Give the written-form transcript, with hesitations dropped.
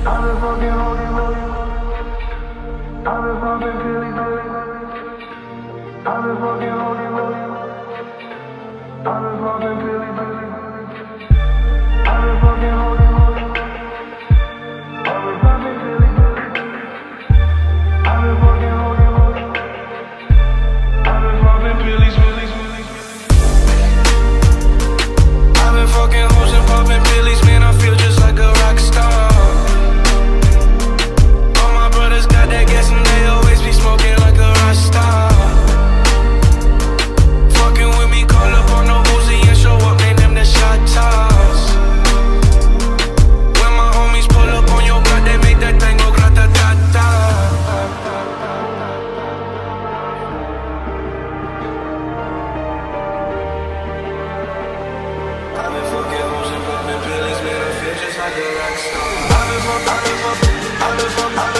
I've been fucking holding. I've been fucking feeling. I've been fucking holding. I've been fucking feeling. I've been fucking holding. I've been fucking feeling. I've been fucking holding. I've been fucking feeling. I've been fucking hoes and popping pillies, man. I feel just like a rock star. All my brothers got that gas and they always be smoking like a rock star. Fucking with me, call up on the Uzi and show up, name them the shot toss. When my homies pull up on your block, they make that thing go grata-ta-ta. I've been fucking hoes and popping pillies, man. I feel just like a rock star. I've been fucking